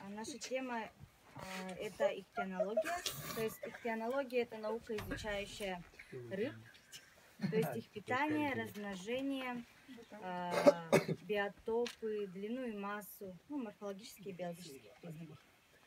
Наша тема это ихтиология. То есть ихтиология это наука, изучающая рыб, то есть их питание, размножение, биотопы, длину и массу, ну, морфологические и биологические признаки.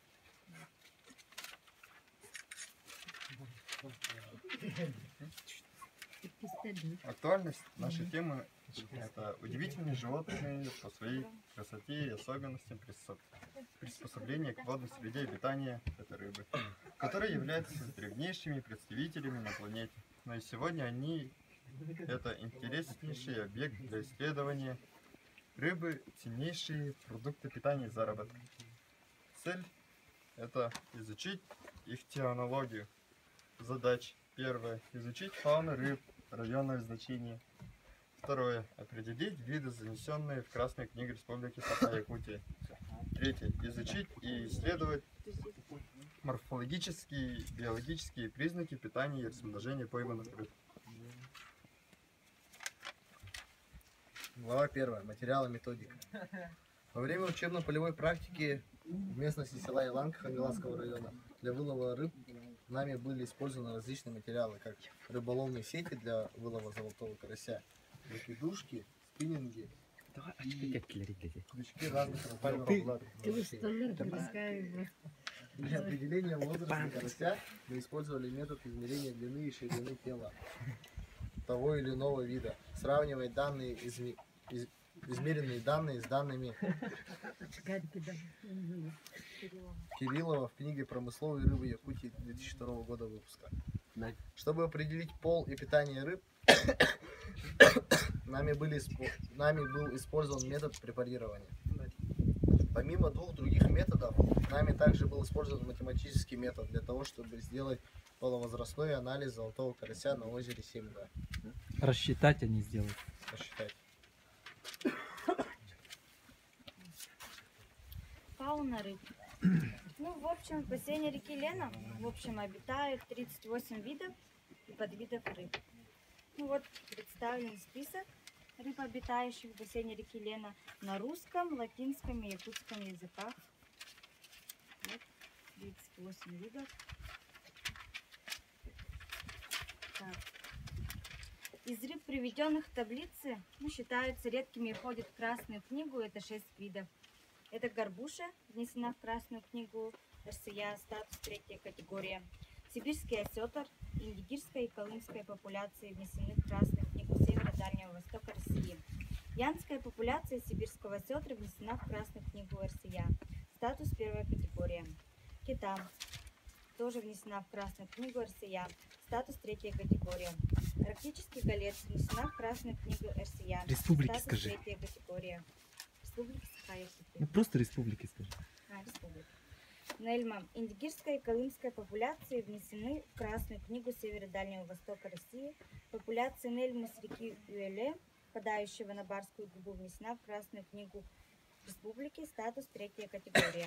Актуальность нашей темы – это удивительные животные по своей красоте и особенностям приспособления к водной среде обитания этой рыбы, которые являются древнейшими представителями на планете. Но и сегодня они – это интереснейший объект для исследования. Рыбы – ценнейшие продукты питания и заработка. Цель – это изучить ихтиологию. Задача. Первое. Изучить фауну рыб районного значения. Второе. Определить виды, занесенные в Красную книгу Республики Саха-Якутия. Третье. Изучить и исследовать морфологические, биологические признаки питания и размножения пойманных рыб. Глава 1. Материал и методика. Во время учебно-полевой практики в местности села Иланка Хангаласского района для вылова рыб нами были использованы различные материалы, как рыболовные сети для вылова золотого карася, выкидушки, спиннинги и крючки разных рыбальных лад. Для определения возраста карася мы использовали метод измерения длины и ширины тела того или иного вида, сравнивая данные измеренные данные с данными Кириллова в книге «Промысловые рыбы Якутии» 2002 года выпуска. Чтобы определить пол и питание рыб, нами был использован метод препарирования. Помимо двух других методов, нами также был использован математический метод для того, чтобы сделать полувозрастной анализ золотого карася на озере Семга. Рассчитать, а не сделать. Рассчитать. Фауна рыб. Ну, в общем, в бассейне реки Лена, в общем, обитают 38 видов и подвидов рыб. Ну вот, представлен список рыб, обитающих в бассейне реки Лена на русском, латинском и якутском языках. Вот, 38 видов. Так. Из рыб, приведенных в таблице, считаются редкими и входят в Красную книгу, это 6 видов. Это горбуша, внесена в Красную книгу РСЯ, статус 3 категория. Сибирский осетр, индигирская и колымская популяции внесены в Красную книгу Севера Дальнего Востока России. Янская популяция сибирского осетра внесена в Красную книгу РСЯ, статус 1 категория. Кита тоже внесена в Красную книгу РСЯ, статус 3 категория. Арктический голец внесена в Красную книгу РСЯ, Республики статус скажи. 3 категория. Республики Саха-Якутия. Ну просто республики скажи. Республика. Нельма. Индигирская и колымская популяции внесены в Красную книгу Севера Дальнего Востока России. Популяция Нельмы с реки Уэле, впадающего на Барскую губу, внесена в Красную книгу Республики, статус 3 категория.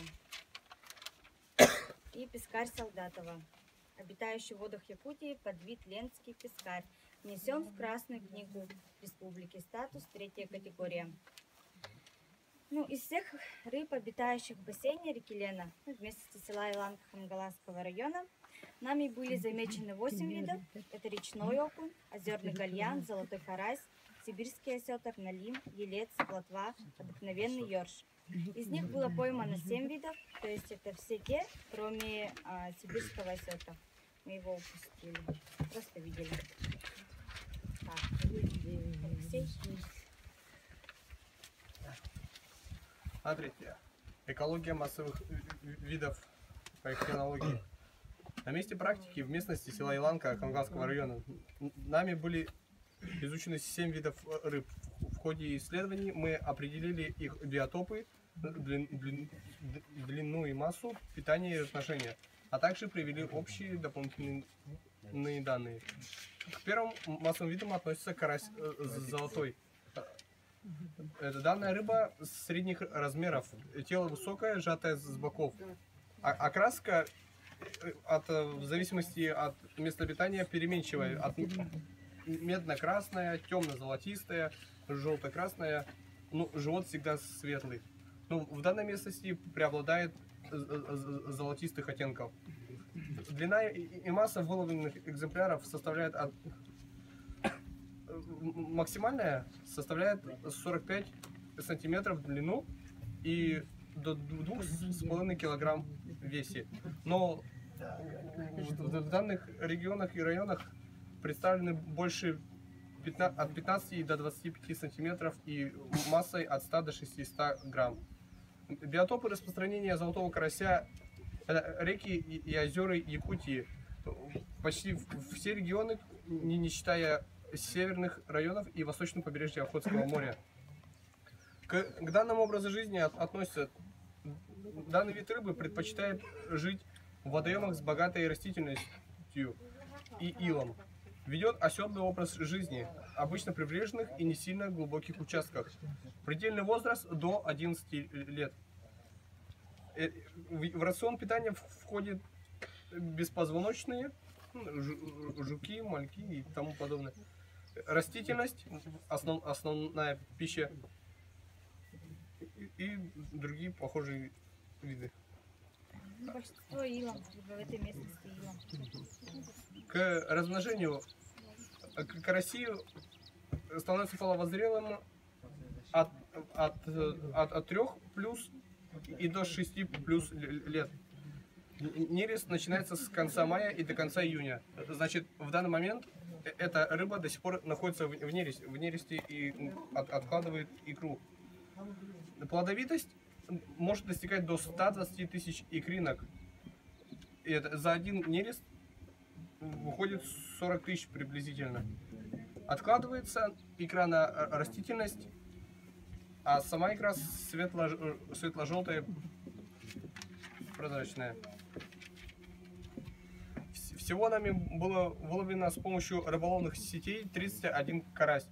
И пескарь Солдатова, обитающий в водах Якутии, подвид ленский пескарь, внесен в Красную книгу Республики, статус 3 категория. Ну, из всех рыб, обитающих в бассейне реки Лена, в местности села Иланка Хангаласского района, нами были замечены 8 видов. Это речной окунь, озерный гальян, золотой карась, сибирский осетр, налим, елец, плотва, обыкновенный ёрш. Из них было поймано 7 видов, то есть это все те, кроме сибирского осетра. Мы его упустили, просто видели. Так, Алексей. Смотрите, экология массовых видов по ихтиологии. На месте практики в местности села Иланка Хангаласского района нами были изучены 7 видов рыб. В ходе исследований мы определили их биотопы, длину и массу, питание и размножение, а также привели общие дополнительные данные. К первым массовым видам относится карась золотой. Данная рыба средних размеров, тело высокое, сжатое с боков. Окраска в зависимости от места обитания переменчивая. Медно-красная, темно-золотистая, желто-красная. Ну, живот всегда светлый. Ну, в данной местности преобладает золотистых оттенков. Длина и масса выловленных экземпляров составляет максимальная составляет 45 сантиметров в длину и до 2,5 килограмм в весе. Но в данных регионах и районах представлены больше от 15 до 25 сантиметров и массой от 100 до 600 грамм. Биотопы распространения золотого карася — это реки и озера Якутии. Почти все регионы, не считая северных районов и восточного побережья Охотского моря. К данному образу жизни относится данный вид рыбы предпочитает жить в водоемах с богатой растительностью и илом. Ведет оседлый образ жизни, обычно прибрежных и не сильно глубоких участках. Предельный возраст до 11 лет. В рацион питания входят беспозвоночные, жуки, мальки и тому подобное. Растительность, основная пища и другие похожие виды. Большинство илом, в этой местности илом. К размножению караси становится половозрелым от 3 плюс и до 6 плюс лет. Нерест начинается с конца мая и до конца июня. Значит, в данный момент эта рыба до сих пор находится в нересте и откладывает икру. Плодовитость может достигать до 120 тысяч икринок. И это за один нерест выходит 40 тысяч приблизительно. Откладывается икра на растительность, а сама икра светло-желтая, прозрачная. Всего нами было выловлено с помощью рыболовных сетей 31 карась.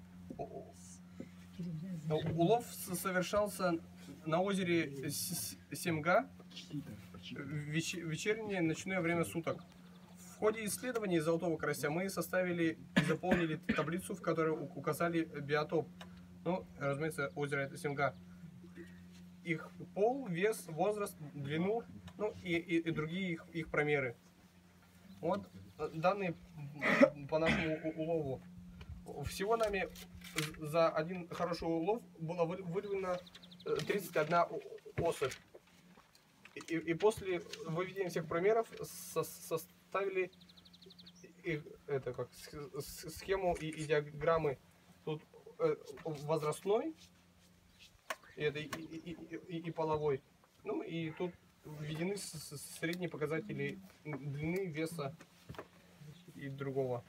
Улов совершался на озере Семга в вечернее и ночное время суток. В ходе исследований золотого карася мы составили и заполнили таблицу, в которой указали биотоп. Ну, разумеется, озеро это Семга. Их пол, вес, возраст, длину, ну и другие их промеры. Вот данные по нашему улову. Всего нами за один хороший улов было выловлено 31 особь. И после выведения всех промеров составили схему и диаграммы. Тут возрастной и половой. Ну и тут введены средние показатели длины, веса и другого.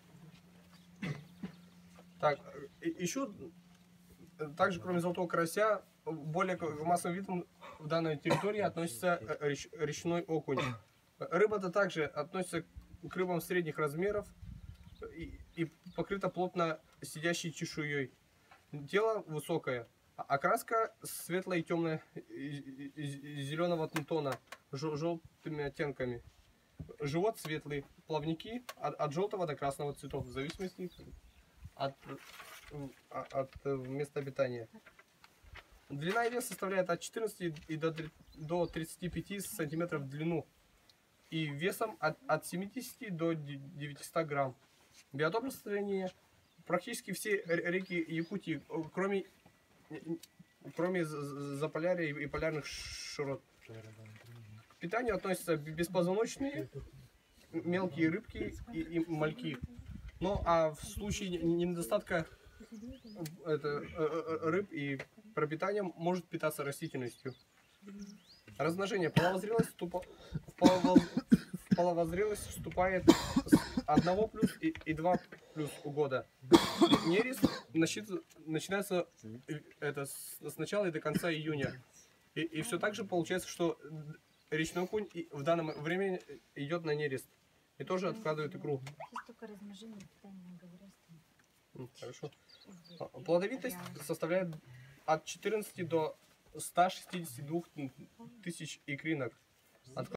Так, еще также, кроме золотого карася, более к массовым видам в данной территории относится речной окунь. Рыба-то также относится к рыбам средних размеров и покрыта плотно сидящей чешуей. Тело высокое, окраска светлая и темная, зеленого тона, желтыми оттенками. Живот светлый, плавники от желтого до красного цветов, в зависимости от места обитания. Длина и вес составляет от 14 до 35 сантиметров в длину и весом от 70 до 900 грамм. Биотоп расстояния практически все реки Якутии, кроме Заполярья и полярных широт. К питанию относятся беспозвоночные, мелкие рыбки и мальки. Ну а в случае недостатка рыб и пропитанием может питаться растительностью. Размножение. Половозрелость вступает с 1 плюс и 2 плюс года. Нерест начинается с начала и до конца июня. И все так же получается, что речной окунь в данное время идет на нерест. И тоже откладывает икру. Сейчас только размножение питания говорят. Хорошо. Плодовитость составляет от 14 до 162 тысяч икринок.